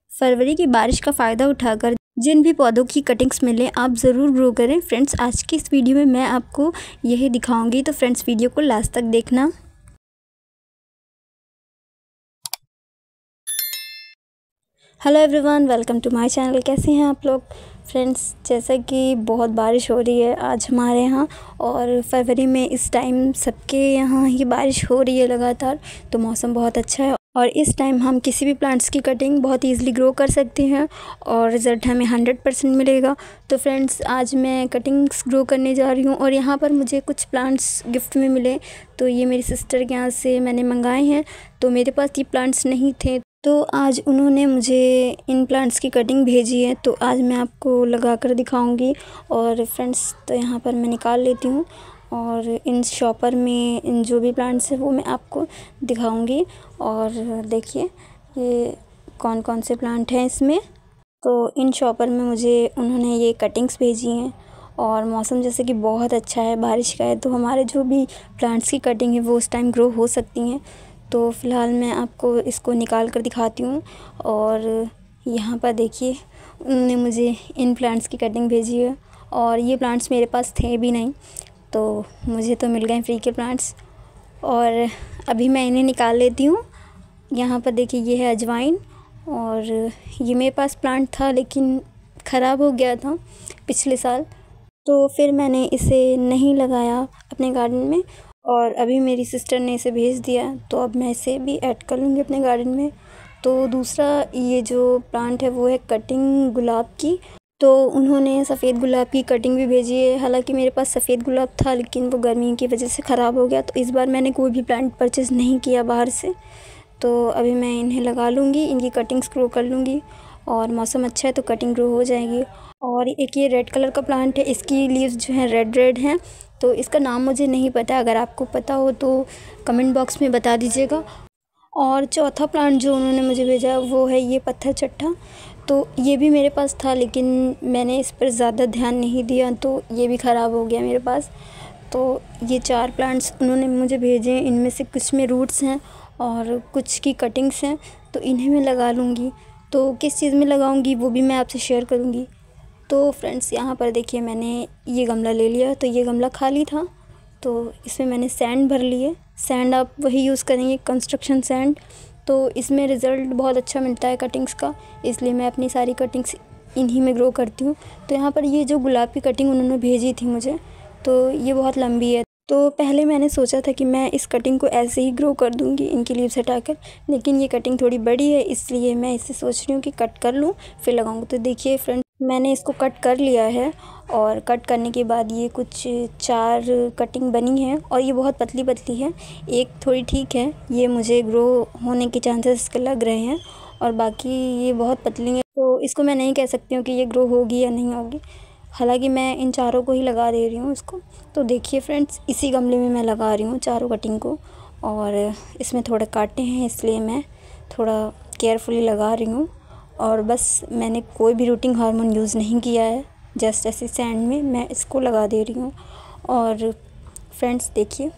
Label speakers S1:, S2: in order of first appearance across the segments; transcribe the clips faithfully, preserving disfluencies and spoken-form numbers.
S1: फरवरी की बारिश का फ़ायदा उठाकर जिन भी पौधों की कटिंग्स मिले आप ज़रूर ग्रो करें। फ्रेंड्स, आज की इस वीडियो में मैं आपको यही दिखाऊंगी, तो फ्रेंड्स वीडियो को लास्ट तक देखना। Hello everyone, welcome to my channel. कैसे हैं आप लोग? फ्रेंड्स, जैसा कि बहुत बारिश हो रही है आज हमारे यहाँ, और फरवरी में इस टाइम सबके यहाँ ही बारिश हो रही है लगातार, तो मौसम बहुत अच्छा है और इस टाइम हम किसी भी प्लांट्स की कटिंग बहुत ईज़िली ग्रो कर सकते हैं और रिज़ल्ट हमें हंड्रेड परसेंट मिलेगा। तो फ्रेंड्स, आज मैं कटिंग्स ग्रो करने जा रही हूँ और यहाँ पर मुझे कुछ प्लांट्स गिफ्ट में मिले, तो ये मेरी सिस्टर के यहाँ से मैंने मंगाए हैं। तो मेरे पास ये प्लांट्स नहीं थे, तो आज उन्होंने मुझे इन प्लांट्स की कटिंग भेजी है, तो आज मैं आपको लगा कर दिखाऊंगी। और फ्रेंड्स, तो यहाँ पर मैं निकाल लेती हूँ और इन शॉपर में इन जो भी प्लांट्स हैं वो मैं आपको दिखाऊंगी। और देखिए ये कौन कौन से प्लांट हैं इसमें। तो इन शॉपर में मुझे उन्होंने ये कटिंग्स भेजी हैं और मौसम जैसे कि बहुत अच्छा है, बारिश का है, तो हमारे जो भी प्लांट्स की कटिंग है वो उस टाइम ग्रो हो सकती हैं। तो फ़िलहाल मैं आपको इसको निकाल कर दिखाती हूँ। और यहाँ पर देखिए उन्होंने मुझे इन प्लांट्स की कटिंग भेजी है और ये प्लांट्स मेरे पास थे भी नहीं, तो मुझे तो मिल गए फ्री के प्लांट्स। और अभी मैं इन्हें निकाल लेती हूँ। यहाँ पर देखिए ये है अजवाइन, और ये मेरे पास प्लांट था लेकिन ख़राब हो गया था पिछले साल, तो फिर मैंने इसे नहीं लगाया अपने गार्डन में और अभी मेरी सिस्टर ने इसे भेज दिया, तो अब मैं इसे भी ऐड कर लूँगी अपने गार्डन में। तो दूसरा ये जो प्लांट है वो है कटिंग गुलाब की, तो उन्होंने सफ़ेद गुलाब की कटिंग भी भेजी है। हालांकि मेरे पास सफ़ेद गुलाब था लेकिन वो गर्मी की वजह से ख़राब हो गया, तो इस बार मैंने कोई भी प्लांट परचेज़ नहीं किया बाहर से। तो अभी मैं इन्हें लगा लूँगी, इनकी कटिंग्स ग्रो कर लूँगी और मौसम अच्छा है तो कटिंग ग्रो हो जाएगी। और एक ये रेड कलर का प्लांट है, इसकी लीव्स जो हैं रेड रेड हैं, तो इसका नाम मुझे नहीं पता, अगर आपको पता हो तो कमेंट बॉक्स में बता दीजिएगा। और चौथा प्लांट जो उन्होंने मुझे भेजा वो है ये पत्थर चट्टा, तो ये भी मेरे पास था लेकिन मैंने इस पर ज़्यादा ध्यान नहीं दिया, तो ये भी ख़राब हो गया मेरे पास। तो ये चार प्लांट्स उन्होंने मुझे भेजे, इनमें से कुछ में रूट्स हैं और कुछ की कटिंग्स हैं, तो इन्हें मैं लगा लूँगी। तो किस चीज़ में लगाऊंगी वो भी मैं आपसे शेयर करूंगी। तो फ्रेंड्स, यहाँ पर देखिए मैंने ये गमला ले लिया, तो ये गमला खाली था, तो इसमें मैंने सैंड भर लिए। सैंड आप वही यूज़ करेंगे, कंस्ट्रक्शन सैंड, तो इसमें रिज़ल्ट बहुत अच्छा मिलता है कटिंग्स का, इसलिए मैं अपनी सारी कटिंग्स इन्हीं में ग्रो करती हूँ। तो यहाँ पर ये जो गुलाब की कटिंग उन्होंने भेजी थी मुझे, तो ये बहुत लंबी है, तो पहले मैंने सोचा था कि मैं इस कटिंग को ऐसे ही ग्रो कर दूंगी इनकी लीव्स हटाकर, लेकिन ये कटिंग थोड़ी बड़ी है इसलिए मैं इसे सोच रही हूँ कि कट कर लूँ फिर लगाऊंगी। तो देखिए फ्रेंड्स, मैंने इसको कट कर लिया है और कट करने के बाद ये कुछ चार कटिंग बनी है और ये बहुत पतली पतली है। एक थोड़ी ठीक है, ये मुझे ग्रो होने के चांसेस इसके लग रहे हैं, और बाकी ये बहुत पतली है, तो इसको मैं नहीं कह सकती हूँ कि ये ग्रो होगी या नहीं होगी। हालांकि मैं इन चारों को ही लगा दे रही हूँ इसको। तो देखिए फ्रेंड्स, इसी गमले में मैं लगा रही हूँ चारों कटिंग को, और इसमें थोड़े कांटे हैं इसलिए मैं थोड़ा केयरफुली लगा रही हूँ। और बस मैंने कोई भी रूटिंग हार्मोन यूज़ नहीं किया है, जस्ट ऐसे सैंड में मैं इसको लगा दे रही हूँ। और फ्रेंड्स देखिए,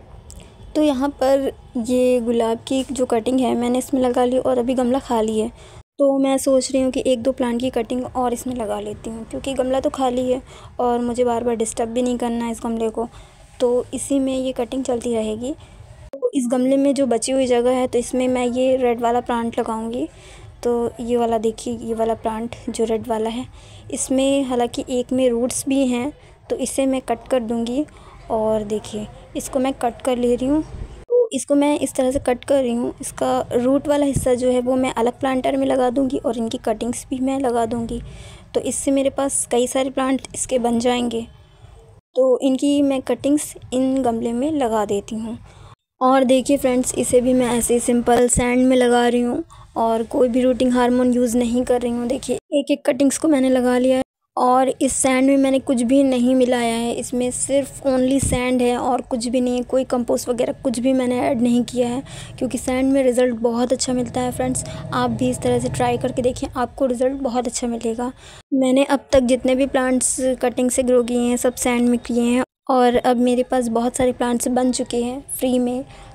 S1: तो यहाँ पर ये गुलाब की जो कटिंग है मैंने इसमें लगा ली और अभी गमला खाली है, तो मैं सोच रही हूँ कि एक दो प्लांट की कटिंग और इसमें लगा लेती हूँ, क्योंकि गमला तो खाली है और मुझे बार बार डिस्टर्ब भी नहीं करना है इस गमले को, तो इसी में ये कटिंग चलती रहेगी। तो इस गमले में जो बची हुई जगह है तो इसमें मैं ये रेड वाला प्लांट लगाऊंगी। तो ये वाला देखिए, ये वाला प्लांट जो रेड वाला है, इसमें हालांकि एक में रूट्स भी हैं, तो इसे मैं कट कर दूँगी। और देखिए इसको मैं कट कर ले रही हूँ, इसको मैं इस तरह से कट कर रही हूँ। इसका रूट वाला हिस्सा जो है वो मैं अलग प्लांटर में लगा दूँगी और इनकी कटिंग्स भी मैं लगा दूँगी, तो इससे मेरे पास कई सारे प्लांट इसके बन जाएंगे। तो इनकी मैं कटिंग्स इन गमले में लगा देती हूँ। और देखिए फ्रेंड्स, इसे भी मैं ऐसे सिंपल सैंड में लगा रही हूँ और कोई भी रूटिंग हार्मोन यूज़ नहीं कर रही हूँ। देखिए एक एक कटिंग्स को मैंने लगा लिया है और इस सैंड में मैंने कुछ भी नहीं मिलाया है, इसमें सिर्फ ओनली सैंड है और कुछ भी नहीं है, कोई कंपोस्ट वगैरह कुछ भी मैंने ऐड नहीं किया है, क्योंकि सैंड में रिज़ल्ट बहुत अच्छा मिलता है। फ्रेंड्स, आप भी इस तरह से ट्राई करके देखिए, आपको रिज़ल्ट बहुत अच्छा मिलेगा। मैंने अब तक जितने भी प्लांट्स कटिंग से ग्रो किए हैं सब सैंड में किए हैं और अब मेरे पास बहुत सारे प्लांट्स बन चुके हैं फ्री में,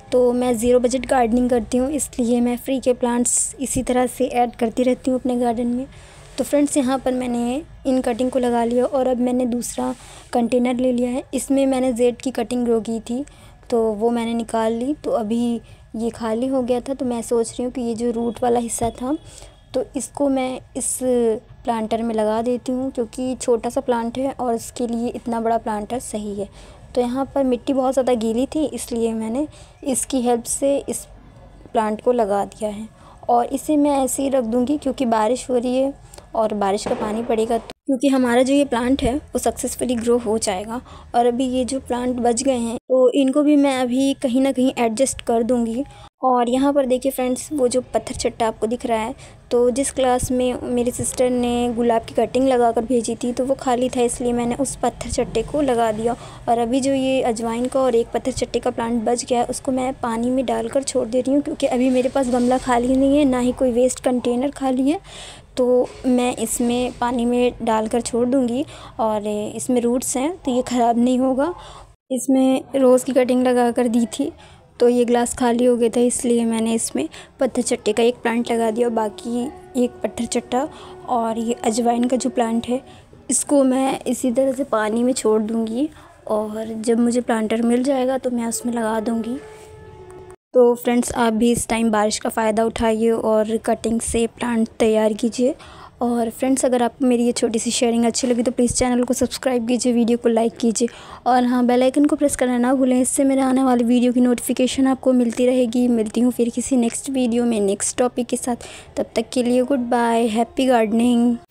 S1: तो मैं ज़ीरो बजट गार्डनिंग करती हूँ, इसलिए मैं फ्री के प्लांट्स इसी तरह से ऐड करती रहती हूँ अपने गार्डन में। तो फ्रेंड्स यहाँ पर मैंने इन कटिंग को लगा लिया और अब मैंने दूसरा कंटेनर ले लिया है। इसमें मैंने जेड की कटिंग ग्रो की थी तो वो मैंने निकाल ली, तो अभी ये खाली हो गया था। तो मैं सोच रही हूँ कि ये जो रूट वाला हिस्सा था तो इसको मैं इस प्लांटर में लगा देती हूँ, क्योंकि छोटा सा प्लांट है और इसके लिए इतना बड़ा प्लांटर सही है। तो यहाँ पर मिट्टी बहुत ज़्यादा गीली थी, इसलिए मैंने इसकी हेल्प से इस प्लांट को लगा दिया है और इसे मैं ऐसे ही रख दूँगी, क्योंकि बारिश हो रही है और बारिश का पानी पड़ेगा तो क्योंकि हमारा जो ये प्लांट है वो सक्सेसफुली ग्रो हो जाएगा। और अभी ये जो प्लांट बच गए हैं तो इनको भी मैं अभी कहीं ना कहीं एडजस्ट कर दूँगी। और यहाँ पर देखिए फ्रेंड्स, वो जो पत्थर चट्टा आपको दिख रहा है, तो जिस क्लास में मेरी सिस्टर ने गुलाब की कटिंग लगा कर भेजी थी तो वो खाली था, इसलिए मैंने उस पत्थर चट्टे को लगा दिया। और अभी जो ये अजवाइन का और एक पत्थर चट्टे का प्लांट बच गया है उसको मैं पानी में डालकर छोड़ दे रही हूँ, क्योंकि अभी मेरे पास गमला खाली नहीं है, ना ही कोई वेस्ट कंटेनर खाली है। तो मैं इसमें पानी में डालकर छोड़ दूँगी और इसमें रूट्स हैं तो ये ख़राब नहीं होगा। इसमें रोज़ की कटिंग लगा कर दी थी तो ये ग्लास खाली हो गया था, इसलिए मैंने इसमें पत्थर चट्टे का एक प्लांट लगा दिया। बाकी एक पत्थर चट्टा और ये अजवाइन का जो प्लांट है इसको मैं इसी तरह से पानी में छोड़ दूँगी और जब मुझे प्लांटर मिल जाएगा तो मैं उसमें लगा दूँगी। तो फ्रेंड्स, आप भी इस टाइम बारिश का फ़ायदा उठाइए और कटिंग से प्लांट तैयार कीजिए। और फ्रेंड्स, अगर आपको मेरी ये छोटी सी शेयरिंग अच्छी लगी तो प्लीज़ चैनल को सब्सक्राइब कीजिए, वीडियो को लाइक कीजिए और हाँ, बेल आइकन को प्रेस करना ना भूलें। इससे मेरे आने वाली वीडियो की नोटिफिकेशन आपको मिलती रहेगी। मिलती हूँ फिर किसी नेक्स्ट वीडियो में नेक्स्ट टॉपिक के साथ। तब तक के लिए गुड बाय, हैप्पी गार्डनिंग।